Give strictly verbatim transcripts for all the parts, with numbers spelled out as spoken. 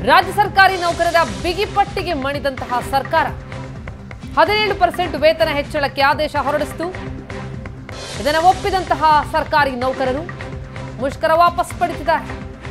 ರಾಜ್ಯ ಸರ್ಕಾರಿ ನೌಕರರ ಬಿಗಿಪಟ್ಟಿಗೆ ಮಣಿದಂತಹ ಸರ್ಕಾರ ಹದಿನೇಳು ಪರ್ಸೆಂಟ್ ವೇತನ ಹೆಚ್ಚಳಕ್ಕೆ ಆದೇಶ ಹೊರಡಿಸಿತು. ಇದನ್ನು ಒಪ್ಪಿದಂತಹ ಸರ್ಕಾರಿ ನೌಕರರು ಮುಷ್ಕರ ವಾಪಸ್ ಪಡೆದಿದ್ದಾರೆ.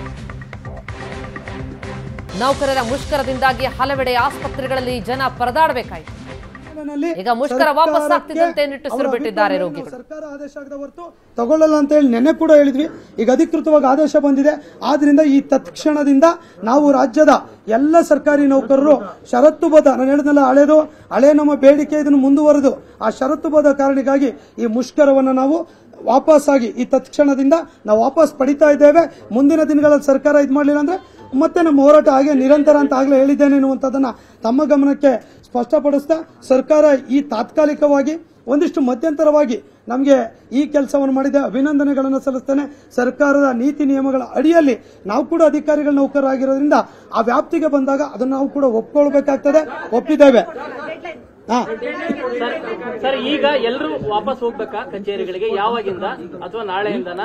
ನೌಕರರ ಮುಷ್ಕರದಿಂದಾಗಿ ಹಲವೆಡೆ ಆಸ್ಪತ್ರೆಗಳಲ್ಲಿ ಜನ ಪರದಾಡಬೇಕಾಯಿತು. ಈಗ ಮುಷ್ಕರ ವಾಪಸ್ ಆಗ್ತಿದ್ದಂತೆ ನಿಟ್ಟುಸಿರು ಬಿಟ್ಟಿದ್ದಾರೆ ರೋಗಿಗಳು. ಸರ್ಕಾರ ಆದೇಶ ಆಗದ ಹೊರತು ತಗೊಳ್ಳಲ್ಲ ಅಂತ ಹೇಳಿ ನೆನ್ನೆ ಕೂಡ ಹೇಳಿದ್ವಿ. ಈಗ ಅಧಿಕೃತವಾಗಿ ಆದೇಶ ಬಂದಿದೆ. ಆದ್ರಿಂದ ಈ ತತ್ಕ್ಷಣದಿಂದ ನಾವು ರಾಜ್ಯದ ಎಲ್ಲ ಸರ್ಕಾರಿ ನೌಕರರು ಷರತ್ತುಬದ್ಧ, ನಾನು ಹೇಳಿದ್ನಲ್ಲ ಹಳೇದು ಹಳೆ ನಮ್ಮ ಬೇಡಿಕೆ ಇದನ್ನು ಮುಂದುವರೆದು ಆ ಷರತ್ತುಬದ್ಧ ಕಾರಣಕ್ಕಾಗಿ ಈ ಮುಷ್ಕರವನ್ನು ನಾವು ವಾಪಸ್ ಆಗಿ ಈ ತತ್ಕ್ಷಣದಿಂದ ನಾವು ವಾಪಸ್ ಪಡಿತಾ ಇದ್ದೇವೆ. ಮುಂದಿನ ದಿನಗಳಲ್ಲಿ ಸರ್ಕಾರ ಇದು ಮಾಡಲಿಲ್ಲ ಅಂದ್ರೆ ಮತ್ತೆ ನಮ್ಮ ಹೋರಾಟ ಹಾಗೆ ನಿರಂತರ ಅಂತ ಆಗ್ಲೇ ಹೇಳಿದ್ದೇನೆ ಎನ್ನುವಂಥದ್ದನ್ನ ತಮ್ಮ ಗಮನಕ್ಕೆ ಸ್ಪಷ್ಟಪಡಿಸ್ತಾ ಸರ್ಕಾರ ಈ ತಾತ್ಕಾಲಿಕವಾಗಿ ಒಂದಿಷ್ಟು ಮಧ್ಯಂತರವಾಗಿ ನಮಗೆ ಈ ಕೆಲಸವನ್ನು ಮಾಡಿದೆ, ಅಭಿನಂದನೆಗಳನ್ನು ಸಲ್ಲಿಸ್ತೇನೆ. ಸರ್ಕಾರದ ನೀತಿ ನಿಯಮಗಳ ಅಡಿಯಲ್ಲಿ ನಾವು ಕೂಡ ಅಧಿಕಾರಿಗಳ ನೌಕರರಾಗಿರೋದ್ರಿಂದ ಆ ವ್ಯಾಪ್ತಿಗೆ ಬಂದಾಗ ಅದನ್ನು ನಾವು ಕೂಡ ಒಪ್ಕೊಳ್ಬೇಕಾಗ್ತದೆ, ಒಪ್ಪಿದ್ದೇವೆ. ಸರ್, ಈಗ ಎಲ್ಲರೂ ವಾಪಸ್ ಹೋಗ್ಬೇಕಾ ಕಚೇರಿಗಳಿಗೆ? ಯಾವಾಗಿಂದ ಅಥವಾ ನಾಳೆಯಿಂದನಾ?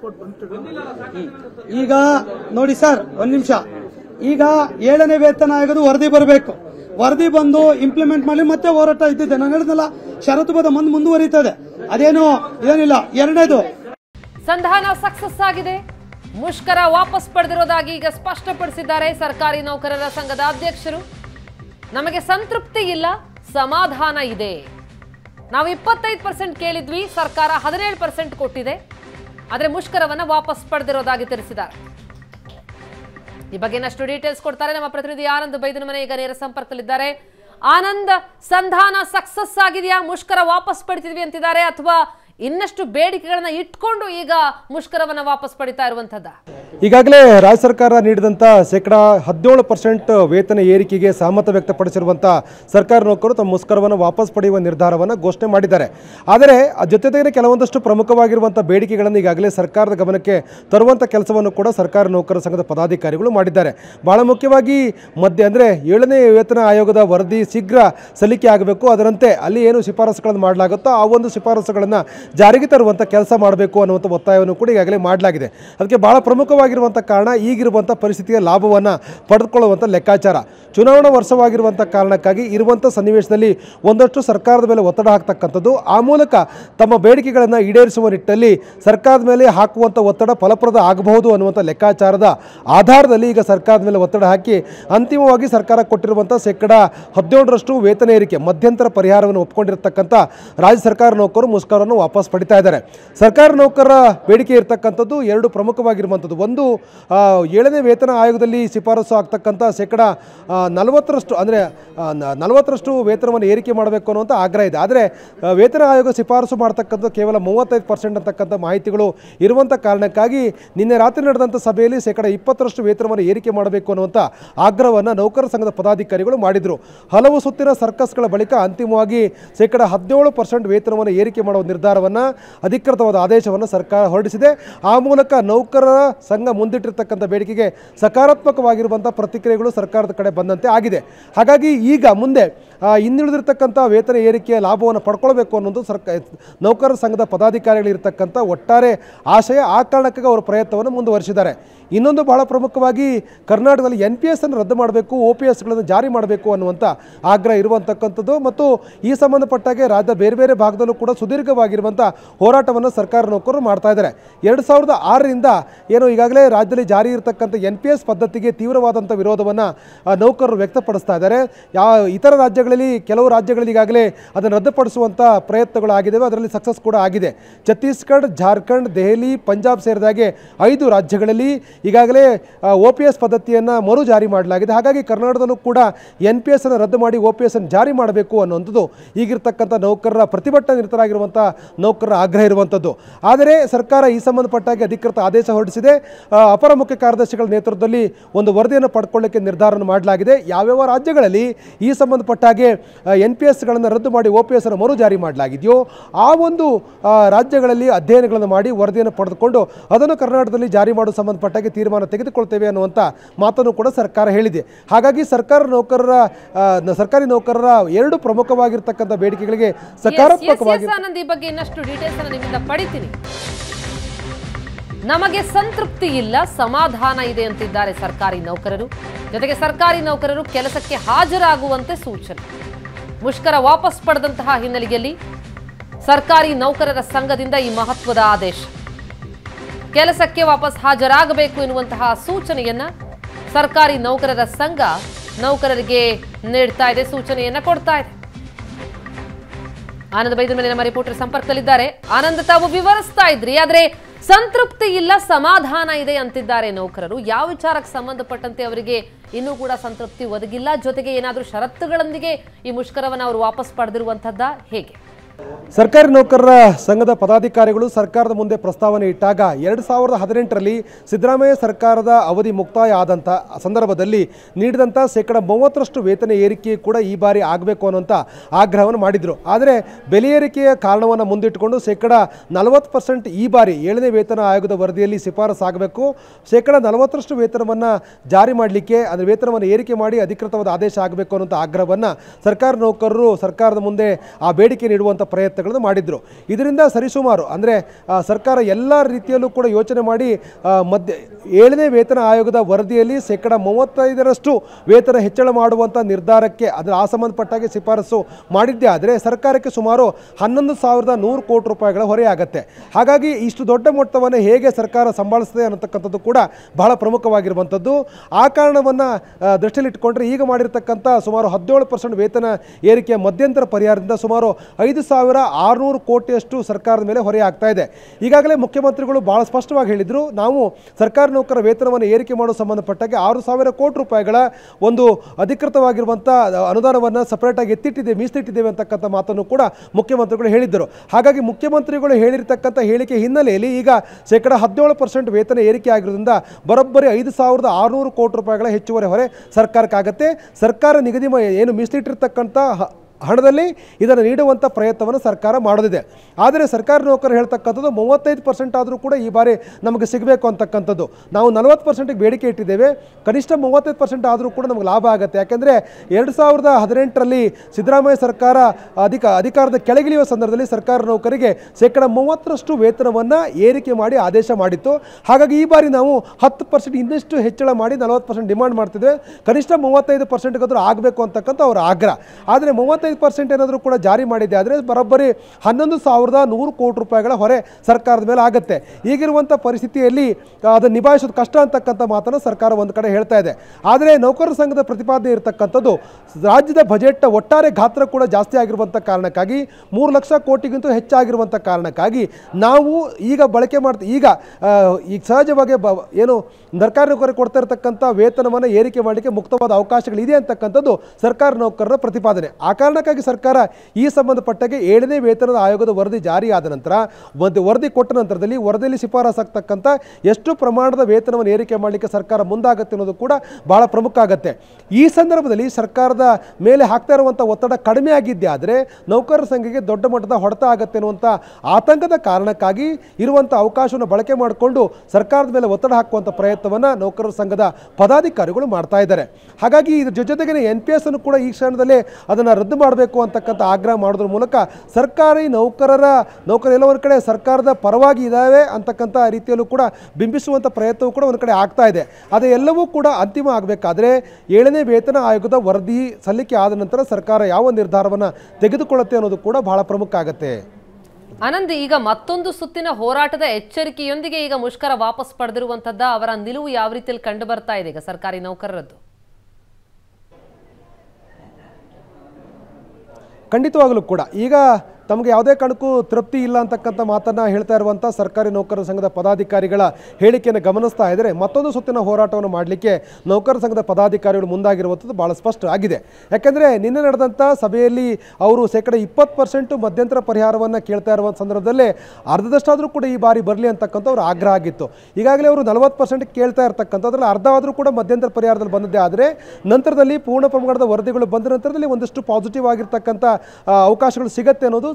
ಈಗ ನೋಡಿ ಸರ್, ಒಂದ್ ನಿಮಿಷ. ಈಗ ಏಳನೇ ವೇತನ ಆಯೋಗದ ವರದಿ ಬರಬೇಕು. ವರದಿ ಬಂದು ಇಂಪ್ಲಿಮೆಂಟ್ ಮಾಡಿ ಮತ್ತೆ ಹೋರಾಟ ಇದ್ದಿದೆ. ನಾನು ಹೇಳಿದ್ನಲ್ಲ ಷರತ್ತುಬದ್ಧ ಮಂದ್ ಮುಂದುವರಿತದೆ, ಅದೇನು ಏನಿಲ್ಲ. ಎರಡನೇದು ಸಂಧಾನ ಸಕ್ಸಸ್ ಆಗಿದೆ. ಮುಷ್ಕರ ವಾಪಸ್ ಪಡೆದಿರೋದಾಗಿ ಈಗ ಸ್ಪಷ್ಟಪಡಿಸಿದ್ದಾರೆ ಸರ್ಕಾರಿ ನೌಕರರ ಸಂಘದ ಅಧ್ಯಕ್ಷರು. ನಮಗೆ ಸಂತೃಪ್ತಿ ಇಲ್ಲ, ಸಮಾಧಾನ ಇದೆ. ನಾವು ಇಪ್ಪತ್ತೈದು ಪರ್ಸೆಂಟ್ ಕೇಳಿದ್ವಿ, ಸರ್ಕಾರ ಹದಿನೇಳು ಪರ್ಸೆಂಟ್ ಕೊಟ್ಟಿದೆ. ಆದರೆ ಮುಷ್ಕರವನ್ನು ವಾಪಸ್ ಪಡೆದಿರೋದಾಗಿ ತಿಳಿಸಿದ್ದಾರೆ. ಈ ಬಗ್ಗೆ ಇನ್ನಷ್ಟು ಡೀಟೇಲ್ಸ್ ಕೊಡ್ತಾರೆ ನಮ್ಮ ಪ್ರತಿನಿಧಿ ಆನಂದ್ ಬೈದನಮನೆ. ಈಗ ನೇರ ಸಂಪರ್ಕದಲ್ಲಿದ್ದಾರೆ. ಆನಂದ್, ಸಂಧಾನ ಸಕ್ಸಸ್ ಆಗಿದೆಯಾ? ಮುಷ್ಕರ ವಾಪಸ್ ಪಡಿತಿದ್ವಿ ಅಂತಿದ್ದಾರೆ ಅಥವಾ ಇನ್ನಷ್ಟು ಬೇಡಿಕೆಗಳನ್ನ ಇಟ್ಕೊಂಡು ಈಗ ಮುಷ್ಕರವನ್ನ ವಾಪಸ್ ಪಡಿತಾ ಇರುವಂತದ್ದ? ಈಗಾಗಲೇ ರಾಜ್ಯ ಸರ್ಕಾರ ನೀಡಿದಂಥ ಶೇಕಡಾ ಹದಿನೇಳು ಪರ್ಸೆಂಟ್ ವೇತನ ಏರಿಕೆಗೆ ಸಹಮತ ವ್ಯಕ್ತಪಡಿಸಿರುವಂಥ ಸರ್ಕಾರಿ ನೌಕರರು ತಮ್ಮ ಮುಷ್ಕರವನ್ನು ವಾಪಸ್ ಪಡೆಯುವ ನಿರ್ಧಾರವನ್ನು ಘೋಷಣೆ ಮಾಡಿದ್ದಾರೆ. ಆದರೆ ಜೊತೆಗೆ ಕೆಲವೊಂದಷ್ಟು ಪ್ರಮುಖವಾಗಿರುವಂಥ ಬೇಡಿಕೆಗಳನ್ನು ಈಗಾಗಲೇ ಸರ್ಕಾರದ ಗಮನಕ್ಕೆ ತರುವಂಥ ಕೆಲಸವನ್ನು ಕೂಡ ಸರ್ಕಾರಿ ನೌಕರರ ಸಂಘದ ಪದಾಧಿಕಾರಿಗಳು ಮಾಡಿದ್ದಾರೆ. ಬಹಳ ಮುಖ್ಯವಾಗಿ ಮಧ್ಯ ಅಂದರೆ ಏಳನೇ ವೇತನ ಆಯೋಗದ ವರದಿ ಶೀಘ್ರ ಸಲ್ಲಿಕೆ ಆಗಬೇಕು. ಅದರಂತೆ ಅಲ್ಲಿ ಏನು ಶಿಫಾರಸುಗಳನ್ನು ಮಾಡಲಾಗುತ್ತೋ ಆ ಒಂದು ಶಿಫಾರಸುಗಳನ್ನು ಜಾರಿಗೆ ತರುವಂಥ ಕೆಲಸ ಮಾಡಬೇಕು ಅನ್ನುವಂಥ ಒತ್ತಾಯವನ್ನು ಕೂಡ ಈಗಾಗಲೇ ಮಾಡಲಾಗಿದೆ. ಅದಕ್ಕೆ ಬಹಳ ಪ್ರಮುಖವಾಗಿರುವಂಥ ಕಾರಣ ಈಗಿರುವಂಥ ಪರಿಸ್ಥಿತಿಯ ಲಾಭವನ್ನು ಪಡೆದುಕೊಳ್ಳುವಂಥ ಲೆಕ್ಕಾಚಾರ. ಚುನಾವಣಾ ವರ್ಷವಾಗಿರುವಂಥ ಕಾರಣಕ್ಕಾಗಿ ಇರುವಂಥ ಸನ್ನಿವೇಶದಲ್ಲಿ ಒಂದಷ್ಟು ಸರ್ಕಾರದ ಮೇಲೆ ಒತ್ತಡ ಹಾಕ್ತಕ್ಕಂಥದ್ದು, ಆ ಮೂಲಕ ತಮ್ಮ ಬೇಡಿಕೆಗಳನ್ನು ಈಡೇರಿಸುವ ನಿಟ್ಟಿನಲ್ಲಿ ಸರ್ಕಾರದ ಮೇಲೆ ಹಾಕುವಂಥ ಒತ್ತಡ ಫಲಪ್ರದ ಆಗಬಹುದು ಅನ್ನುವಂಥ ಲೆಕ್ಕಾಚಾರದ ಆಧಾರದಲ್ಲಿ ಈಗ ಸರ್ಕಾರದ ಮೇಲೆ ಒತ್ತಡ ಹಾಕಿ ಅಂತಿಮವಾಗಿ ಸರ್ಕಾರ ಕೊಟ್ಟಿರುವಂಥ ಶೇಕಡಾ ಹದಿನೇಳರಷ್ಟು ವೇತನ ಏರಿಕೆ ಮಧ್ಯಂತರ ಪರಿಹಾರವನ್ನು ಒಪ್ಪಿಕೊಂಡಿರತಕ್ಕಂಥ ರಾಜ್ಯ ಸರ್ಕಾರ ನೌಕರರು ಮುಷ್ಕರವನ್ನು ವಾಪಸ್ ಪಡಿತಾ ಇದ್ದಾರೆ. ಸರ್ಕಾರಿ ನೌಕರರ ಬೇಡಿಕೆ ಇರತಕ್ಕಂಥದ್ದು ಎರಡು ಪ್ರಮುಖವಾಗಿರುವಂಥದ್ದು. ಒಂದು, ಏಳನೇ ವೇತನ ಆಯೋಗದಲ್ಲಿ ಶಿಫಾರಸು ಆಗ್ತಕ್ಕಂಥ ಶೇಕಡಾ ನಲವತ್ತರಷ್ಟು ಅಂದರೆ ನಲವತ್ತರಷ್ಟು ವೇತನವನ್ನು ಏರಿಕೆ ಮಾಡಬೇಕು ಅನ್ನುವಂಥ ಆಗ್ರಹ ಇದೆ. ಆದರೆ ವೇತನ ಆಯೋಗ ಶಿಫಾರಸು ಮಾಡ್ತಕ್ಕಂಥ ಕೇವಲ ಮೂವತ್ತೈದು ಪರ್ಸೆಂಟ್ ಅಂತಕ್ಕಂಥ ಮಾಹಿತಿಗಳು ಇರುವಂಥ ಕಾರಣಕ್ಕಾಗಿ ನಿನ್ನೆ ರಾತ್ರಿ ನಡೆದಂಥ ಸಭೆಯಲ್ಲಿ ಶೇಕಡಾ ಇಪ್ಪತ್ತರಷ್ಟು ವೇತನವನ್ನು ಏರಿಕೆ ಮಾಡಬೇಕು ಅನ್ನುವಂಥ ಆಗ್ರಹವನ್ನು ನೌಕರರ ಸಂಘದ ಪದಾಧಿಕಾರಿಗಳು ಮಾಡಿದರು. ಹಲವು ಸುತ್ತಿನ ಸರ್ಕಸ್ಗಳ ಬಳಿಕ ಅಂತಿಮವಾಗಿ ಶೇಕಡಾ ಹದಿನೇಳು ಪರ್ಸೆಂಟ್ ವೇತನವನ್ನು ಏರಿಕೆ ಮಾಡುವ ನಿರ್ಧಾರವನ್ನು ಅಧಿಕೃತವಾದ ಆದೇಶವನ್ನು ಸರ್ಕಾರ ಹೊರಡಿಸಿದೆ. ಆ ಮೂಲಕ ನೌಕರರ ಸಂಘ ಮುಂದಿಟ್ಟಿರ್ತಕ್ಕಂಥ ಬೇಡಿಕೆಗೆ ಸಕಾರಾತ್ಮಕವಾಗಿರುವಂಥ ಪ್ರತಿಕ್ರಿಯೆಗಳು ಸರ್ಕಾರದ ಕಡೆ ಬಂದಂತೆ ಆಗಿದೆ. ಹಾಗಾಗಿ ಈಗ ಮುಂದೆ ಇನ್ನುಳಿದಿರ್ತಕ್ಕಂಥ ವೇತನ ಏರಿಕೆಯ ಲಾಭವನ್ನು ಪಡ್ಕೊಳ್ಬೇಕು ಅನ್ನೋದು ಸರ್ಕಾರ ನೌಕರರ ಸಂಘದ ಪದಾಧಿಕಾರಿಗಳಿರ್ತಕ್ಕಂಥ ಒಟ್ಟಾರೆ ಆಶಯ. ಆ ಕಾರಣಕ್ಕಾಗಿ ಅವರು ಪ್ರಯತ್ನವನ್ನು ಮುಂದುವರಿಸಿದ್ದಾರೆ. ಇನ್ನೊಂದು ಬಹಳ ಪ್ರಮುಖವಾಗಿ ಕರ್ನಾಟಕದಲ್ಲಿ ಎನ್ ಪಿ ಎಸ್ ಅನ್ನು ರದ್ದು ಮಾಡಬೇಕು, ಒ ಪಿ ಎಸ್ಗಳನ್ನು ಜಾರಿ ಮಾಡಬೇಕು ಅನ್ನುವಂಥ ಆಗ್ರಹ ಇರುವಂತಕ್ಕಂಥದ್ದು ಮತ್ತು ಈ ಸಂಬಂಧಪಟ್ಟಾಗೆ ರಾಜ್ಯದ ಬೇರೆ ಬೇರೆ ಭಾಗದಲ್ಲೂ ಕೂಡ ಸುದೀರ್ಘವಾಗಿರುವಂಥ ಹೋರಾಟವನ್ನು ಸರ್ಕಾರ ನೌಕರರು ಮಾಡ್ತಾ ಇದ್ದಾರೆ. ಎರಡು ಸಾವಿರದ ಆರರಿಂದ ಏನು ಈಗಾಗಲೇ ರಾಜ್ಯದಲ್ಲಿ ಜಾರಿ ಇರತಕ್ಕಂಥ ಎನ್ ಪಿ ಎಸ್ ಪದ್ಧತಿಗೆ ತೀವ್ರವಾದಂಥ ವಿರೋಧವನ್ನು ನೌಕರರು ವ್ಯಕ್ತಪಡಿಸ್ತಾ ಇದ್ದಾರೆ. ಯಾವ ಇತರ ರಾಜ್ಯಗಳಲ್ಲಿ ಕೆಲವು ರಾಜ್ಯಗಳಲ್ಲಿ ಈಗಾಗಲೇ ಅದನ್ನು ರದ್ದುಪಡಿಸುವಂಥ ಪ್ರಯತ್ನಗಳು ಆಗಿದ್ದಾವೆ, ಅದರಲ್ಲಿ ಸಕ್ಸಸ್ ಕೂಡ ಆಗಿದೆ. ಛತ್ತೀಸ್ಗಢ, ಜಾರ್ಖಂಡ್, ದೆಹಲಿ, ಪಂಜಾಬ್ ಸೇರಿದಾಗೆ ಐದು ರಾಜ್ಯಗಳಲ್ಲಿ ಈಗಾಗಲೇ ಒ ಪಿ ಎಸ್ ಪದ್ಧತಿಯನ್ನು ಮರು ಜಾರಿ ಮಾಡಲಾಗಿದೆ. ಹಾಗಾಗಿ ಕರ್ನಾಟಕದಲ್ಲೂ ಕೂಡ ಎನ್ ಪಿ ಎಸ್ ಅನ್ನು ರದ್ದು ಮಾಡಿ ಒ ಪಿ ಎಸ್ ಅನ್ನು ಜಾರಿ ಮಾಡಬೇಕು ಅನ್ನುವಂಥದ್ದು ಈಗಿರ್ತಕ್ಕಂಥ ನೌಕರರ ಪ್ರತಿಭಟನಾ ನಿರತರಾಗಿರುವಂಥ ನೌಕರರ ಆಗ್ರಹ ಇರುವಂಥದ್ದು. ಆದರೆ ಸರ್ಕಾರ ಈ ಸಂಬಂಧಪಟ್ಟಾಗಿ ಅಧಿಕೃತ ಆದೇಶ ಹೊರಡಿಸಿದೆ. ಅಪರ ಮುಖ್ಯ ಕಾರ್ಯದರ್ಶಿಗಳ ನೇತೃತ್ವದಲ್ಲಿ ಒಂದು ವರದಿಯನ್ನು ಪಡ್ಕೊಳ್ಳೋಕ್ಕೆ ನಿರ್ಧಾರ ಮಾಡಲಾಗಿದೆ. ಯಾವ್ಯಾವ ರಾಜ್ಯಗಳಲ್ಲಿ ಈ ಸಂಬಂಧಪಟ್ಟಾಗೆ ಎನ್ ಪಿ ಎಸ್ಗಳನ್ನು ರದ್ದು ಮಾಡಿ ಒ ಪಿ ಎಸ್ ಅನ್ನು ಮರು ಜಾರಿ ಮಾಡಲಾಗಿದೆಯೋ ಆ ಒಂದು ರಾಜ್ಯಗಳಲ್ಲಿ ಅಧ್ಯಯನಗಳನ್ನು ಮಾಡಿ ವರದಿಯನ್ನು ಪಡೆದುಕೊಂಡು ಅದನ್ನು ಕರ್ನಾಟಕದಲ್ಲಿ ಜಾರಿ ಮಾಡುವ ಸಂಬಂಧಪಟ್ಟಾಗೆ ತೀರ್ಮಾನ ತೆಗೆದುಕೊಳ್ತೇವೆ ಅನ್ನುವಂಥ ಮಾತನ್ನು ಕೂಡ ಸರ್ಕಾರ ಹೇಳಿದೆ. ಹಾಗಾಗಿ ಸರ್ಕಾರ ನೌಕರರ ಸರ್ಕಾರಿ ನೌಕರರ ಎರಡು ಪ್ರಮುಖವಾಗಿರ್ತಕ್ಕಂಥ ಬೇಡಿಕೆಗಳಿಗೆ ಸಕಾರಾತ್ಮಕವಾಗಿ ಆನಂದ್ ಈ ಬಗ್ಗೆ ಇನ್ನಷ್ಟು ಡೀಟೇಲ್ಸ್ ಅನ್ನು ನಿಮ್ಮಿಂದ ಪಡಿತೀನಿ. ನಮಗೆ ಸಂತೃಪ್ತಿ ಇಲ್ಲ, ಸಮಾಧಾನ ಇದೆ ಅಂತಿದ್ದಾರೆ ಸರ್ಕಾರಿ ನೌಕರರು. ಜೊತೆಗೆ ಸರ್ಕಾರಿ ನೌಕರರು ಕೆಲಸಕ್ಕೆ ಹಾಜರಾಗುವಂತೆ ಸೂಚನೆ. ಮುಷ್ಕರ ವಾಪಸ್ ಪಡೆದಂತಹ ಹಿನ್ನೆಲೆಯಲ್ಲಿ ಸರ್ಕಾರಿ ನೌಕರರ ಸಂಘದಿಂದ ಈ ಮಹತ್ವದ ಆದೇಶ. ಕೆಲಸಕ್ಕೆ ವಾಪಸ್ ಹಾಜರಾಗಬೇಕು ಎನ್ನುವಂತಹ ಸೂಚನೆಯನ್ನ ಸರ್ಕಾರಿ ನೌಕರರ ಸಂಘ ನೌಕರರಿಗೆ ನೀಡ್ತಾ ಇದೆ, ಸೂಚನೆಯನ್ನ ಕೊಡ್ತಾ ಇದೆ. ಆನಂದ್ ಬೈದ್ರ ಮೇಲೆ ನಮ್ಮ ರಿಪೋರ್ಟರ್ ಸಂಪರ್ಕದಲ್ಲಿದ್ದಾರೆ. ಆನಂದ್, ತಾವು ವಿವರಿಸ್ತಾ ಇದ್ರಿ, ಆದ್ರೆ ಸಂತೃಪ್ತಿ ಇಲ್ಲ, ಸಮಾಧಾನ ಇದೆ ಅಂತಿದ್ದಾರೆ ನೌಕರರು. ಯಾವ ವಿಚಾರಕ್ಕೆ ಸಂಬಂಧಪಟ್ಟಂತೆ ಅವರಿಗೆ ಇನ್ನೂ ಕೂಡ ಸಂತೃಪ್ತಿ ಒದಗಿಲ್ಲ? ಜೊತೆಗೆ ಏನಾದರೂ ಷರತ್ತುಗಳೊಂದಿಗೆ ಈ ಮುಷ್ಕರವನ್ನು ಅವರು ವಾಪಸ್ ಪಡೆದಿರುವಂತದ್ದ, ಹೇಗೆ? ಸರ್ಕಾರಿ ನೌಕರರ ಸಂಘದ ಪದಾಧಿಕಾರಿಗಳು ಸರ್ಕಾರದ ಮುಂದೆ ಪ್ರಸ್ತಾವನೆ ಇಟ್ಟಾಗ ಎರಡು ಸಾವಿರದ ಹದಿನೆಂಟರಲ್ಲಿ ಸಿದ್ದರಾಮಯ್ಯ ಸರ್ಕಾರದ ಅವಧಿ ಮುಕ್ತಾಯ ಆದಂಥ ಸಂದರ್ಭದಲ್ಲಿ ನೀಡಿದಂಥ ಶೇಕಡ ಮೂವತ್ತರಷ್ಟು ವೇತನ ಏರಿಕೆ ಕೂಡ ಈ ಬಾರಿ ಆಗಬೇಕು ಅನ್ನೋಂಥ ಆಗ್ರಹವನ್ನು ಮಾಡಿದರು. ಆದರೆ ಬೆಲೆ ಏರಿಕೆಯ ಕಾರಣವನ್ನು ಮುಂದಿಟ್ಟುಕೊಂಡು ಶೇಕಡ ನಲವತ್ತು ಪರ್ಸೆಂಟ್ ಈ ಬಾರಿ ಏಳನೇ ವೇತನ ಆಯೋಗದ ವರದಿಯಲ್ಲಿ ಶಿಫಾರಸು ಆಗಬೇಕು, ಶೇಕಡ ನಲವತ್ತರಷ್ಟು ವೇತನವನ್ನು ಜಾರಿ ಮಾಡಲಿಕ್ಕೆ ಅದರ ವೇತನವನ್ನು ಏರಿಕೆ ಮಾಡಿ ಅಧಿಕೃತವಾದ ಆದೇಶ ಆಗಬೇಕು ಅನ್ನೋಂಥ ಆಗ್ರಹವನ್ನು ಸರ್ಕಾರಿ ನೌಕರರು ಸರ್ಕಾರದ ಮುಂದೆ ಆ ಬೇಡಿಕೆ ನೀಡುವಂಥ ಪ್ರಯತ್ನಗಳನ್ನು ಮಾಡಿದ್ರು. ಇದರಿಂದ ಸರಿಸುಮಾರು ಅಂದರೆ ಸರ್ಕಾರ ಎಲ್ಲ ರೀತಿಯಲ್ಲೂ ಕೂಡ ಯೋಚನೆ ಮಾಡಿ ಮಧ್ಯ ಏಳನೇ ವೇತನ ಆಯೋಗದ ವರದಿಯಲ್ಲಿ ಶೇಕಡ ಮೂವತ್ತೈದರಷ್ಟು ವೇತನ ಹೆಚ್ಚಳ ಮಾಡುವಂಥ ನಿರ್ಧಾರಕ್ಕೆ ಅದರ ಆ ಸಂಬಂಧಪಟ್ಟಾಗೆ ಶಿಫಾರಸು ಮಾಡಿದ್ದೇ ಆದರೆ ಸರ್ಕಾರಕ್ಕೆ ಸುಮಾರು ಹನ್ನೊಂದು ಸಾವಿರದ ನೂರು ಕೋಟಿ ರೂಪಾಯಿಗಳ ಹೊರೆಯಾಗತ್ತೆ. ಹಾಗಾಗಿ ಇಷ್ಟು ದೊಡ್ಡ ಮೊತ್ತವನ್ನು ಹೇಗೆ ಸರ್ಕಾರ ಸಂಭಾಳಿಸ್ತದೆ ಅನ್ನತಕ್ಕಂಥದ್ದು ಕೂಡ ಬಹಳ ಪ್ರಮುಖವಾಗಿರುವಂಥದ್ದು. ಆ ಕಾರಣವನ್ನು ದೃಷ್ಟಿಯಲ್ಲಿಟ್ಟುಕೊಂಡ್ರೆ ಈಗ ಮಾಡಿರ್ತಕ್ಕಂಥ ಸುಮಾರು ಹದಿನೇಳು ಪರ್ಸೆಂಟ್ ವೇತನ ಏರಿಕೆಯ ಮಧ್ಯಂತರ ಪರಿಹಾರದಿಂದ ಸುಮಾರು ಐದು ಸಾವಿರ ಆರುನೂರು ಕೋಟಿಯಷ್ಟು ಸರ್ಕಾರದ ಮೇಲೆ ಹೊರೆ ಆಗ್ತಾ ಇದೆ. ಈಗಾಗಲೇ ಮುಖ್ಯಮಂತ್ರಿಗಳು ಬಹಳ ಸ್ಪಷ್ಟವಾಗಿ ಹೇಳಿದರು, ನಾವು ಸರ್ಕಾರಿ ನೌಕರರ ವೇತನವನ್ನು ಏರಿಕೆ ಮಾಡೋ ಸಂಬಂಧಪಟ್ಟಾಗೆ ಆರು ಸಾವಿರ ಕೋಟಿ ರೂಪಾಯಿಗಳ ಒಂದು ಅಧಿಕೃತವಾಗಿರುವಂಥ ಅನುದಾನವನ್ನು ಸಪರೇಟಾಗಿ ಎತ್ತಿಟ್ಟಿದ್ದೇವೆ, ಮೀಸಲಿಟ್ಟಿದ್ದೇವೆ ಅಂತಕ್ಕಂಥ ಮಾತನ್ನು ಕೂಡ ಮುಖ್ಯಮಂತ್ರಿಗಳು ಹೇಳಿದ್ದರು. ಹಾಗಾಗಿ ಮುಖ್ಯಮಂತ್ರಿಗಳು ಹೇಳಿರ್ತಕ್ಕಂಥ ಹೇಳಿಕೆ ಹಿನ್ನೆಲೆಯಲ್ಲಿ ಈಗ ಶೇಕಡ ಹದಿನೇಳು ಪರ್ಸೆಂಟ್ ವೇತನ ಏರಿಕೆ ಆಗಿರೋದ್ರಿಂದ ಬರೋಬ್ಬರಿ ಐದು ಸಾವಿರದ ಆರುನೂರು ಕೋಟಿ ರೂಪಾಯಿಗಳ ಹೆಚ್ಚುವರಿ ಹೊರೆ ಸರ್ಕಾರಕ್ಕಾಗತ್ತೆ. ಸರ್ಕಾರ ನಿಗದಿ ಏನು ಮೀಸಲಿಟ್ಟಿರ್ತಕ್ಕಂಥ ಹಣದಲ್ಲಿ ಇದನ್ನು ನೀಡುವಂಥ ಪ್ರಯತ್ನವನ್ನು ಸರ್ಕಾರ ಮಾಡೋದಿದೆ. ಆದರೆ ಸರ್ಕಾರಿ ನೌಕರರು ಹೇಳ್ತಕ್ಕಂಥದ್ದು ಮೂವತ್ತೈದು ಪರ್ಸೆಂಟ್ ಆದರೂ ಕೂಡ ಈ ಬಾರಿ ನಮಗೆ ಸಿಗಬೇಕು ಅಂತಕ್ಕಂಥದ್ದು. ನಾವು ನಲವತ್ತು ಪರ್ಸೆಂಟಿಗೆ ಬೇಡಿಕೆ ಇಟ್ಟಿದ್ದೇವೆ, ಕನಿಷ್ಠ ಮೂವತ್ತೈದು ಪರ್ಸೆಂಟ್ ಆದರೂ ಕೂಡ ನಮಗೆ ಲಾಭ ಆಗುತ್ತೆ. ಯಾಕೆಂದರೆ ಎರಡು ಸಾವಿರದ ಹದಿನೆಂಟರಲ್ಲಿ ಸಿದ್ದರಾಮಯ್ಯ ಸರ್ಕಾರ ಅಧಿಕ ಅಧಿಕಾರದ ಕೆಳಗಿಳಿಯುವ ಸಂದರ್ಭದಲ್ಲಿ ಸರ್ಕಾರಿ ನೌಕರಿಗೆ ಶೇಕಡ ಮೂವತ್ತರಷ್ಟು ವೇತನವನ್ನು ಏರಿಕೆ ಮಾಡಿ ಆದೇಶ ಮಾಡಿತ್ತು. ಹಾಗಾಗಿ ಈ ಬಾರಿ ನಾವು ಹತ್ತು ಪರ್ಸೆಂಟ್ ಇನ್ನಷ್ಟು ಹೆಚ್ಚಳ ಮಾಡಿ ನಲವತ್ತು ಪರ್ಸೆಂಟ್ ಡಿಮಾಂಡ್ ಮಾಡ್ತಿದ್ದೇವೆ, ಕನಿಷ್ಠ ಮೂವತ್ತೈದು ಪರ್ಸೆಂಟ್ಗಾದರೂ ಆಗಬೇಕು ಅಂತಕ್ಕಂಥ ಅವರ ಆಗ್ರಹ. ಆದರೆ ಮೂವತ್ತೈದು ಪರ್ಸೆಂಟ್ ಏನಾದರೂ ಕೂಡ ಜಾರಿ ಮಾಡಿದೆ ಆದರೆ ಬರೋಬ್ಬರಿ ಹನ್ನೊಂದು ಸಾವಿರದ ನೂರು ಕೋಟಿ ರೂಪಾಯಿಗಳ ಹೊರೆ ಸರ್ಕಾರದ ಮೇಲೆ ಆಗುತ್ತೆ. ಈಗಿರುವಂಥ ಪರಿಸ್ಥಿತಿಯಲ್ಲಿ ಅದನ್ನು ನಿಭಾಯಿಸೋದು ಕಷ್ಟ ಅಂತಕ್ಕಂಥ ಮಾತನ್ನು ಸರ್ಕಾರ ಒಂದು ಕಡೆ ಹೇಳ್ತಾ ಇದೆ. ಆದರೆ ನೌಕರರ ಸಂಘದ ಪ್ರತಿಪಾದನೆ ಇರತಕ್ಕಂಥದ್ದು ರಾಜ್ಯದ ಬಜೆಟ್ ಒಟ್ಟಾರೆ ಗಾತ್ರ ಕೂಡ ಜಾಸ್ತಿ ಆಗಿರುವಂಥ ಕಾರಣಕ್ಕಾಗಿ ಮೂರು ಲಕ್ಷ ಕೋಟಿಗಿಂತೂ ಹೆಚ್ಚಾಗಿರುವಂಥ ಕಾರಣಕ್ಕಾಗಿ ನಾವು ಈಗ ಬಳಕೆ ಮಾಡ್ತೀವಿ ಈಗ ಈಗ ಸಹಜವಾಗಿ ಬ ಏನು ಸರ್ಕಾರಿ ನೌಕರರಿಗೆ ಕೊಡ್ತಾ ಇರತಕ್ಕಂಥ ವೇತನವನ್ನು ಏರಿಕೆ ಮಾಡಲಿಕ್ಕೆ ಮುಕ್ತವಾದ ಅವಕಾಶಗಳಿದೆ ಅಂತಕ್ಕಂಥದ್ದು ಸರ್ಕಾರಿ ನೌಕರರ ಪ್ರತಿಪಾದನೆ. ಆ ಕಾರಣ ಸರ್ಕಾರ ಈ ಸಂಬಂಧಪಟ್ಟಾಗೆ ಏಳನೇ ವೇತನದ ಆಯೋಗದ ವರದಿ ಜಾರಿಯಾದ ನಂತರ ಒಂದು ವರದಿ ಕೊಟ್ಟ ನಂತರದಲ್ಲಿ ವರದಿಯಲ್ಲಿ ಶಿಫಾರಸಾಗ್ತಕ್ಕಂಥ ಎಷ್ಟು ಪ್ರಮಾಣದ ವೇತನವನ್ನು ಏರಿಕೆ ಮಾಡಲಿಕ್ಕೆ ಸರ್ಕಾರ ಮುಂದಾಗುತ್ತೆ ಅನ್ನೋದು ಕೂಡ ಬಹಳ ಪ್ರಮುಖ ಆಗುತ್ತೆ. ಈ ಸಂದರ್ಭದಲ್ಲಿ ಸರ್ಕಾರದ ಮೇಲೆ ಹಾಕ್ತಾ ಇರುವಂಥ ಒತ್ತಡ ಕಡಿಮೆ ಆಗಿದ್ದೆ ಆದರೆ ನೌಕರರ ಸಂಘಕ್ಕೆ ದೊಡ್ಡ ಮಟ್ಟದ ಹೊಡೆತ ಆಗುತ್ತೆ ಅನ್ನುವಂಥ ಆತಂಕದ ಕಾರಣಕ್ಕಾಗಿ ಇರುವಂಥ ಅವಕಾಶವನ್ನು ಬಳಕೆ ಮಾಡಿಕೊಂಡು ಸರ್ಕಾರದ ಮೇಲೆ ಒತ್ತಡ ಹಾಕುವಂಥ ಪ್ರಯತ್ನವನ್ನು ನೌಕರರ ಸಂಘದ ಪದಾಧಿಕಾರಿಗಳು ಮಾಡ್ತಾ ಇದ್ದಾರೆ. ಹಾಗಾಗಿ ಇದ್ರ ಜೊತೆಗೆ ಎನ್ ಪಿ ಎಸ್ ಅನ್ನು ಕೂಡ ಈ ಕ್ಷಣದಲ್ಲೇ ಅದನ್ನು ರದ್ದು ಮಾಡಬೇಕು ಅಂತಕ್ಕಂಥ ಆಗ್ರಹ ಮಾಡೋದ್ರ ಮೂಲಕ ಸರ್ಕಾರಿ ನೌಕರರ ನೌಕರ ಎಲ್ಲ ಒಂದು ಕಡೆ ಸರ್ಕಾರದ ಪರವಾಗಿ ಇದ್ದಾವೆ ಅಂತಕ್ಕಂಥ ರೀತಿಯಲ್ಲೂ ಕೂಡ ಬಿಂಬಿಸುವಂಥ ಪ್ರಯತ್ನವೂ ಕೂಡ ಒಂದು ಕಡೆ ಆಗ್ತಾ ಇದೆ. ಅದು ಎಲ್ಲವೂ ಕೂಡ ಅಂತಿಮ ಆಗಬೇಕಾದ್ರೆ ಏಳನೇ ವೇತನ ಆಯೋಗದ ವರದಿ ಸಲ್ಲಿಕೆ ಆದ ನಂತರ ಸರ್ಕಾರ ಯಾವ ನಿರ್ಧಾರವನ್ನು ತೆಗೆದುಕೊಳ್ಳುತ್ತೆ ಅನ್ನೋದು ಕೂಡ ಬಹಳ ಪ್ರಮುಖ ಆಗುತ್ತೆ. ಆನಂದ್, ಈಗ ಮತ್ತೊಂದು ಸುತ್ತಿನ ಹೋರಾಟದ ಎಚ್ಚರಿಕೆಯೊಂದಿಗೆ ಈಗ ಮುಷ್ಕರ ವಾಪಸ್ ಪಡೆದಿರುವಂತದ್ದ ಅವರ ನಿಲುವು ಯಾವ ರೀತಿಯಲ್ಲಿ ಕಂಡು ಬರ್ತಾ ಇದೆ ಈಗ ಸರ್ಕಾರಿ ನೌಕರರದ್ದು? ಖಂಡಿತವಾಗಲೂ ಕೂಡ ಈಗ ತಮಗೆ ಯಾವುದೇ ಕಾರಣಕ್ಕೂ ತೃಪ್ತಿ ಇಲ್ಲ ಅಂತಕ್ಕಂಥ ಮಾತನ್ನು ಹೇಳ್ತಾ ಇರುವಂಥ ಸರ್ಕಾರಿ ನೌಕರರ ಸಂಘದ ಪದಾಧಿಕಾರಿಗಳ ಹೇಳಿಕೆಯನ್ನು ಗಮನಿಸ್ತಾ ಇದ್ದರೆ ಮತ್ತೊಂದು ಸುತ್ತಿನ ಹೋರಾಟವನ್ನು ಮಾಡಲಿಕ್ಕೆ ನೌಕರರ ಸಂಘದ ಪದಾಧಿಕಾರಿಗಳು ಮುಂದಾಗಿರುವಂಥದ್ದು ಭಾಳ ಸ್ಪಷ್ಟ ಆಗಿದೆ. ಯಾಕೆಂದರೆ ನಿನ್ನೆ ನಡೆದಂಥ ಸಭೆಯಲ್ಲಿ ಅವರು ಶೇಕಡ ಇಪ್ಪತ್ತು ಪರ್ಸೆಂಟು ಮಧ್ಯಂತರ ಪರಿಹಾರವನ್ನು ಕೇಳ್ತಾ ಇರುವಂಥ ಸಂದರ್ಭದಲ್ಲೇ ಅರ್ಧದಷ್ಟಾದರೂ ಕೂಡ ಈ ಬಾರಿ ಬರಲಿ ಅಂತಕ್ಕಂಥ ಅವ್ರ ಆಗ್ರಹ ಆಗಿತ್ತು. ಈಗಾಗಲೇ ಅವರು ನಲವತ್ತು ಪರ್ಸೆಂಟ್ ಕೇಳ್ತಾ ಇರ್ತಕ್ಕಂಥದ್ರಲ್ಲಿ ಅರ್ಧವಾದರೂ ಕೂಡ ಮಧ್ಯಂತರ ಪರಿಹಾರದಲ್ಲಿ ಬಂದಿದೆ. ಆದರೆ ನಂತರದಲ್ಲಿ ಪೂರ್ಣ ಪ್ರಮಾಣದ ವರದಿಗಳು ಬಂದ ನಂತರದಲ್ಲಿ ಒಂದಷ್ಟು ಪಾಸಿಟಿವ್ ಆಗಿರ್ತಕ್ಕಂಥ ಅವಕಾಶಗಳು ಸಿಗುತ್ತೆ ಅನ್ನೋದು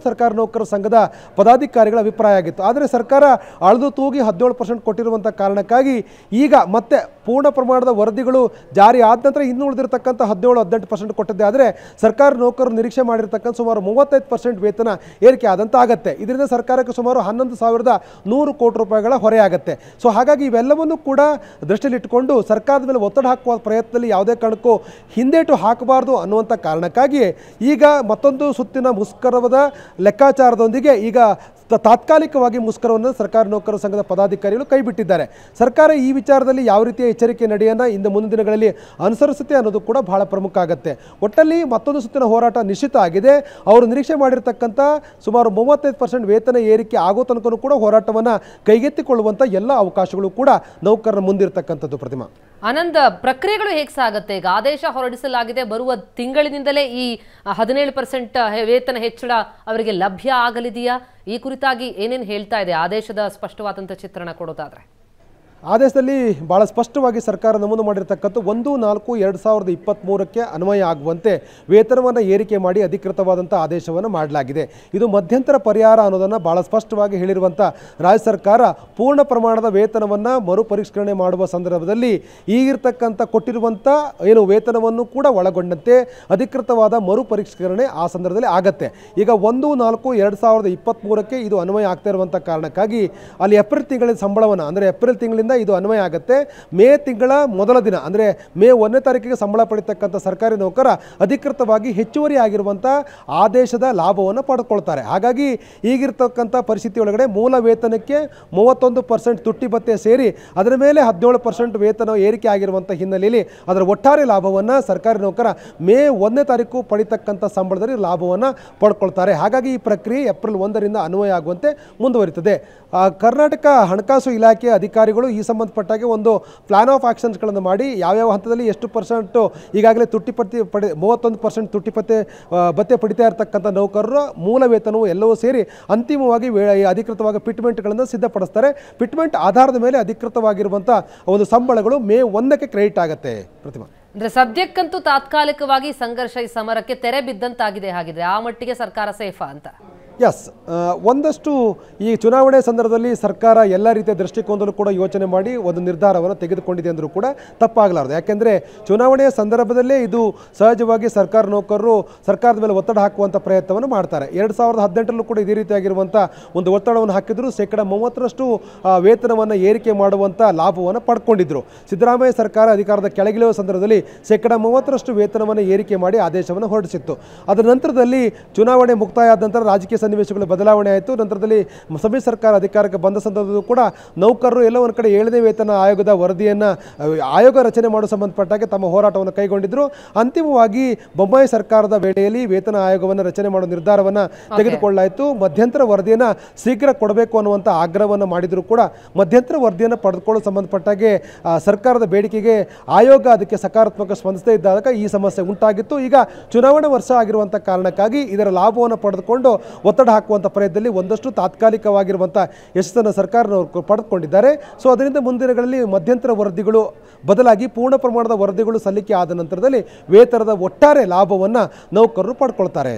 ಸರ್ಕಾರಿ ನೌಕರರ ಸಂಘದ ಪದಾಧಿಕಾರಿಗಳ ಅಭಿಪ್ರಾಯ ಆಗಿತ್ತು. ಆದರೆ ಸರ್ಕಾರ ಅಳೆದು ತೂಗಿ ಹದಿನೇಳು ಪರ್ಸೆಂಟ್ ಕೊಟ್ಟಿರುವಂಥ ಕಾರಣಕ್ಕಾಗಿ ಈಗ ಮತ್ತೆ ಪೂರ್ಣ ಪ್ರಮಾಣದ ವರದಿಗಳು ಜಾರಿ ಆದ ನಂತರ ಇನ್ನು ಉಳಿದಿರತಕ್ಕಂಥ ಹದಿನೇಳು ಹದಿನೆಂಟು ಪರ್ಸೆಂಟ್ ಕೊಟ್ಟಿದ್ದೆ. ಆದರೆ ಸರ್ಕಾರಿ ನೌಕರರು ನಿರೀಕ್ಷೆ ಮಾಡಿರ್ತಕ್ಕಂಥ ಸುಮಾರು ಮೂವತ್ತೈದು ಪರ್ಸೆಂಟ್ ವೇತನ ಏರಿಕೆ ಆದಂತ ಆಗುತ್ತೆ. ಇದರಿಂದ ಸರ್ಕಾರಕ್ಕೆ ಸುಮಾರು ಹನ್ನೊಂದು ಸಾವಿರದ ನೂರು ಕೋಟಿ ರೂಪಾಯಿಗಳ ಹೊರೆ ಆಗುತ್ತೆ. ಸೊ ಹಾಗಾಗಿ ಇವೆಲ್ಲವನ್ನು ಕೂಡ ದೃಷ್ಟಿಯಲ್ಲಿಟ್ಟುಕೊಂಡು ಸರ್ಕಾರದ ಮೇಲೆ ಒತ್ತಡ ಹಾಕುವ ಪ್ರಯತ್ನದಲ್ಲಿ ಯಾವುದೇ ಕಾರಣಕ್ಕೂ ಹಿಂದೇಟು ಹಾಕಬಾರ್ದು ಅನ್ನುವಂಥ ಕಾರಣಕ್ಕಾಗಿ ಈಗ ಮತ್ತೊಂದು ಸುತ್ತಿನ ಮುಷ್ಕರದ ಲೆಕ್ಕಾಚಾರದೊಂದಿಗೆ ಈಗ ತಾತ್ಕಾಲಿಕವಾಗಿ ಮುಷ್ಕರವನ್ನು ಸರ್ಕಾರಿ ನೌಕರರ ಸಂಘದ ಪದಾಧಿಕಾರಿಗಳು ಕೈಬಿಟ್ಟಿದ್ದಾರೆ. ಸರ್ಕಾರ ಈ ವಿಚಾರದಲ್ಲಿ ಯಾವ ರೀತಿಯ ಎಚ್ಚರಿಕೆ ನಡೆಯನ್ನು ಇಂದು ಮುಂದಿನ ದಿನಗಳಲ್ಲಿ ಅನುಸರಿಸುತ್ತೆ ಅನ್ನೋದು ಕೂಡ ಬಹಳ ಪ್ರಮುಖ ಆಗುತ್ತೆ. ಒಟ್ಟಲ್ಲಿ ಮತ್ತೊಂದು ಸುತ್ತಿನ ಹೋರಾಟ ನಿಶ್ಚಿತ ಆಗಿದೆ. ಅವರು ನಿರೀಕ್ಷೆ ಮಾಡಿರ್ತಕ್ಕಂಥ ಸುಮಾರು ಮೂವತ್ತೈದು ಪರ್ಸೆಂಟ್ ವೇತನ ಏರಿಕೆ ಆಗೋ ತನಕನೂ ಕೂಡ ಹೋರಾಟವನ್ನು ಕೈಗೆತ್ತಿಕೊಳ್ಳುವಂಥ ಎಲ್ಲ ಅವಕಾಶಗಳು ಕೂಡ ನೌಕರರ ಮುಂದಿರತಕ್ಕಂಥದ್ದು. ಪ್ರತಿಮಾ, ಆನಂದ್, ಪ್ರಕ್ರಿಯೆಗಳು ಹೇಗೆ ಸಾಗುತ್ತೆ? ಈಗ ಆದೇಶ ಹೊರಡಿಸಲಾಗಿದೆ, ಬರುವ ತಿಂಗಳಿನಿಂದಲೇ ಈ ಹದಿನೇಳು ಪರ್ಸೆಂಟ್ ವೇತನ ಹೆಚ್ಚಳ ಅವರಿಗೆ ಲಭ್ಯ ಆಗಲಿದೆಯಾ? ಈ ಕುರಿತಾಗಿ ಏನೇನು ಹೇಳ್ತಾ ಇದೆ ಆದೇಶದ ಸ್ಪಷ್ಟವಾದಂಥ ಚಿತ್ರಣ ಕೊಡೋದಾದ್ರೆ? ಆದೇಶದಲ್ಲಿ ಭಾಳ ಸ್ಪಷ್ಟವಾಗಿ ಸರ್ಕಾರ ನಮೂದು ಮಾಡಿರ್ತಕ್ಕಂಥ ಒಂದು ನಾಲ್ಕು ಎರಡು ಸಾವಿರದ ಇಪ್ಪತ್ತ್ಮೂರಕ್ಕೆ ಅನ್ವಯ ಆಗುವಂತೆ ವೇತನವನ್ನು ಏರಿಕೆ ಮಾಡಿ ಅಧಿಕೃತವಾದಂಥ ಆದೇಶವನ್ನು ಮಾಡಲಾಗಿದೆ. ಇದು ಮಧ್ಯಂತರ ಪರಿಹಾರ ಅನ್ನೋದನ್ನು ಭಾಳ ಸ್ಪಷ್ಟವಾಗಿ ಹೇಳಿರುವಂಥ ರಾಜ್ಯ ಸರ್ಕಾರ ಪೂರ್ಣ ಪ್ರಮಾಣದ ವೇತನವನ್ನು ಮರುಪರಿಷ್ಕರಣೆ ಮಾಡುವ ಸಂದರ್ಭದಲ್ಲಿ ಈಗಿರ್ತಕ್ಕಂಥ ಕೊಟ್ಟಿರುವಂಥ ಏನು ವೇತನವನ್ನು ಕೂಡ ಒಳಗೊಂಡಂತೆ ಅಧಿಕೃತವಾದ ಮರುಪರಿಷ್ಕರಣೆ ಆ ಸಂದರ್ಭದಲ್ಲಿ ಆಗತ್ತೆ. ಈಗ ಒಂದು ನಾಲ್ಕು ಎರಡು ಸಾವಿರದ ಇಪ್ಪತ್ತ್ಮೂರಕ್ಕೆ ಇದು ಅನ್ವಯ ಆಗ್ತಾ ಇರುವಂಥ ಕಾರಣಕ್ಕಾಗಿ ಅಲ್ಲಿ ಏಪ್ರಿಲ್ ತಿಂಗಳ ಸಂಬಳವನ್ನು ಅಂದರೆ ಏಪ್ರಿಲ್ ತಿಂಗಳಿಂದ ಇದು ಅನ್ವಯ ಆಗುತ್ತೆ. ಮೇ ತಿಂಗಳ ಮೊದಲ ದಿನ ಅಂದರೆ ಮೇ ಒಂದನೇ ತಾರೀಕಿಗೆ ಸಂಬಳ ಪಡಿತಕ್ಕಂಥ ಸರ್ಕಾರಿ ನೌಕರ ಅಧಿಕೃತವಾಗಿ ಹೆಚ್ಚುವರಿ ಆಗಿರುವಂಥ ಆದೇಶದ ಲಾಭವನ್ನು ಪಡೆದುಕೊಳ್ತಾರೆ. ಹಾಗಾಗಿ ಈಗಿರ್ತಕ್ಕಂಥ ಪರಿಸ್ಥಿತಿ ಒಳಗಡೆ ಮೂಲ ವೇತನಕ್ಕೆ ಮೂವತ್ತೊಂದು ಪರ್ಸೆಂಟ್ ತುಟ್ಟಿ ಭತ್ಯೆ ಸೇರಿ ಅದರ ಮೇಲೆ ಹದಿನೇಳು ಪರ್ಸೆಂಟ್ ವೇತನ ಏರಿಕೆ ಆಗಿರುವಂಥ ಹಿನ್ನೆಲೆಯಲ್ಲಿ ಅದರ ಒಟ್ಟಾರೆ ಲಾಭವನ್ನು ಸರ್ಕಾರಿ ನೌಕರ ಮೇ ಒಂದನೇ ತಾರೀಕು ಪಡಿತಕ್ಕಂಥ ಸಂಬಳದಲ್ಲಿ ಲಾಭವನ್ನು ಪಡ್ಕೊಳ್ತಾರೆ. ಹಾಗಾಗಿ ಈ ಪ್ರಕ್ರಿಯೆ ಏಪ್ರಿಲ್ ಒಂದರಿಂದ ಅನ್ವಯ ಆಗುವಂತೆ ಮುಂದುವರಿತದೆ. ಕರ್ನಾಟಕ ಹಣಕಾಸು ಇಲಾಖೆ ಅಧಿಕಾರಿಗಳು ಈ ಸಂಬಂಧಪಟ್ಟಾಗೆ ಒಂದು ಪ್ಲಾನ್ ಆಫ್ ಆಕ್ಷನ್ಸ್ಗಳನ್ನು ಮಾಡಿ ಯಾವ್ಯಾವ ಹಂತದಲ್ಲಿ ಎಷ್ಟು ಪರ್ಸೆಂಟು ಈಗಾಗಲೇ ತುಟ್ಟಿಪತ್ತಿ ಪಡಿ ಮೂವತ್ತೊಂದು ಪರ್ಸೆಂಟ್ ತುಟ್ಟಿಪತ್ತೆ ಭತ್ಯೆ ಪಡಿತಾ ಇರತಕ್ಕಂಥ ನೌಕರರ ಮೂಲ ವೇತನವು ಎಲ್ಲವೂ ಸೇರಿ ಅಂತಿಮವಾಗಿ ಅಧಿಕೃತವಾಗಿ ಪಿಟ್ಮೆಂಟ್ಗಳನ್ನು ಸಿದ್ಧಪಡಿಸ್ತಾರೆ. ಪಿಟ್ಮೆಂಟ್ ಆಧಾರದ ಮೇಲೆ ಅಧಿಕೃತವಾಗಿರುವಂಥ ಒಂದು ಸಂಬಳಗಳು ಮೇ ಒಂದಕ್ಕೆ ಕ್ರೆಡಿಟ್ ಆಗುತ್ತೆ. ಪ್ರತಿಮಾ, ಅಂದ್ರೆ ಸದ್ಯಕ್ಕಂತೂ ತಾತ್ಕಾಲಿಕವಾಗಿ ಸಂಘರ್ಷ ಈ ಸಮರಕ್ಕೆ ತೆರೆ ಬಿದ್ದಂತಾಗಿದೆ. ಹಾಗಿದ್ರೆ ಆ ಮಟ್ಟಿಗೆ ಸರ್ಕಾರ ಸೇಫಾ ಅಂತ? ಎಸ್, ಒಂದಷ್ಟು ಈ ಚುನಾವಣೆ ಸಂದರ್ಭದಲ್ಲಿ ಸರ್ಕಾರ ಎಲ್ಲ ರೀತಿಯ ದೃಷ್ಟಿಕೋನದಲ್ಲೂ ಕೂಡ ಯೋಚನೆ ಮಾಡಿ ಒಂದು ನಿರ್ಧಾರವನ್ನು ತೆಗೆದುಕೊಂಡಿದೆ ಅಂದರೂ ಕೂಡ ತಪ್ಪಾಗಲಾರದು. ಯಾಕೆಂದರೆ ಚುನಾವಣೆಯ ಸಂದರ್ಭದಲ್ಲೇ ಇದು ಸಹಜವಾಗಿ ಸರ್ಕಾರ ನೌಕರರು ಸರ್ಕಾರದ ಮೇಲೆ ಒತ್ತಡ ಹಾಕುವಂಥ ಪ್ರಯತ್ನವನ್ನು ಮಾಡ್ತಾರೆ. ಎರಡು ಸಾವಿರದ ಹದಿನೆಂಟರಲ್ಲೂ ಕೂಡ ಇದೇ ರೀತಿಯಾಗಿರುವಂಥ ಒಂದು ಒತ್ತಡವನ್ನು ಹಾಕಿದ್ರು. ಶೇಕಡ ಮೂವತ್ತರಷ್ಟು ವೇತನವನ್ನು ಏರಿಕೆ ಮಾಡುವಂಥ ಲಾಭವನ್ನು ಪಡ್ಕೊಂಡಿದ್ರು. ಸಿದ್ದರಾಮಯ್ಯ ಸರ್ಕಾರ ಅಧಿಕಾರದ ಕೆಳಗಿಳಿಯುವ ಸಂದರ್ಭದಲ್ಲಿ ಶೇಕಡ ಮೂವತ್ತರಷ್ಟು ವೇತನವನ್ನು ಏರಿಕೆ ಮಾಡಿ ಆದೇಶವನ್ನು ಹೊರಡಿಸಿತ್ತು. ಅದರ ನಂತರದಲ್ಲಿ ಚುನಾವಣೆ ಮುಕ್ತಾಯ ಆದ ನಂತರ ರಾಜಕೀಯ ಸನ್ನಿವೇಶಗಳು ಬದಲಾವಣೆ ಆಯಿತು. ನಂತರದಲ್ಲಿ ಸಮ್ಮಿಶ್ರ ಸರ್ಕಾರ ಅಧಿಕಾರಕ್ಕೆ ಬಂದ ಸಂದರ್ಭದಲ್ಲೂ ಕೂಡ ನೌಕರರು ಎಲ್ಲ ಒಂದು ಕಡೆ ಏಳನೇ ವೇತನ ಆಯೋಗದ ವರದಿಯನ್ನು ಆಯೋಗ ರಚನೆ ಮಾಡೋ ಸಂಬಂಧಪಟ್ಟಾಗೆ ತಮ್ಮ ಹೋರಾಟವನ್ನು ಕೈಗೊಂಡಿದ್ದರು. ಅಂತಿಮವಾಗಿ ಬೊಮ್ಮಾಯಿ ಸರ್ಕಾರದ ವೇಳೆಯಲ್ಲಿ ವೇತನ ಆಯೋಗವನ್ನು ರಚನೆ ಮಾಡೋ ನಿರ್ಧಾರವನ್ನು ತೆಗೆದುಕೊಳ್ಳಲಾಯಿತು. ಮಧ್ಯಂತರ ವರದಿಯನ್ನು ಶೀಘ್ರ ಕೊಡಬೇಕು ಅನ್ನುವಂಥ ಆಗ್ರಹವನ್ನು ಮಾಡಿದರೂ ಕೂಡ ಮಧ್ಯಂತರ ವರದಿಯನ್ನು ಪಡೆದುಕೊಳ್ಳೋ ಸಂಬಂಧಪಟ್ಟಾಗೆ ಸರ್ಕಾರದ ಬೇಡಿಕೆಗೆ ಆಯೋಗ ಅದಕ್ಕೆ ಸಕಾರಾತ್ಮಕ ಸ್ಪಂದಿಸದೇ ಇದ್ದಾಗ ಈ ಸಮಸ್ಯೆ ಉಂಟಾಗಿತ್ತು. ಈಗ ಚುನಾವಣಾ ವರ್ಷ ಆಗಿರುವಂಥ ಕಾರಣಕ್ಕಾಗಿ ಇದರ ಲಾಭವನ್ನು ಪಡೆದುಕೊಂಡು ಒತ್ತಡ ಹಾಕುವಂಥ ಪ್ರಯತ್ನದಲ್ಲಿ ಒಂದಷ್ಟು ತಾತ್ಕಾಲಿಕವಾಗಿರುವಂಥ ಯಶಸ್ಸನ್ನು ಸರ್ಕಾರದವರು ಪಡೆದುಕೊಂಡಿದ್ದಾರೆ. ಸೊ ಅದರಿಂದ ಮುಂದಿನಗಳಲ್ಲಿ ಮಧ್ಯಂತರ ವರದಿಗಳು ಬದಲಾಗಿ ಪೂರ್ಣ ಪ್ರಮಾಣದ ವರದಿಗಳು ಸಲ್ಲಿಕೆ ಆದ ನಂತರದಲ್ಲಿ ವೇತನದ ಒಟ್ಟಾರೆ ಲಾಭವನ್ನು ನೌಕರರು ಪಡ್ಕೊಳ್ತಾರೆ.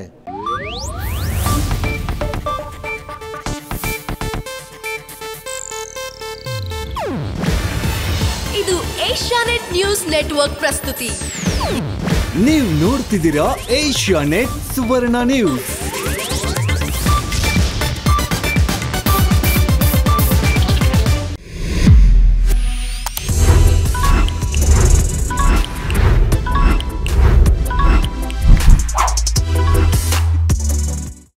ಇದು ಏಷ್ಯಾನೆಟ್ ನ್ಯೂಸ್ ನೆಟ್ವರ್ಕ್ ಪ್ರಸ್ತುತಿ. ನೀವು ನೋಡ್ತಿದ್ದೀರಾ ಏಷ್ಯಾನೆಟ್ ಸುವರ್ಣ ನ್ಯೂಸ್.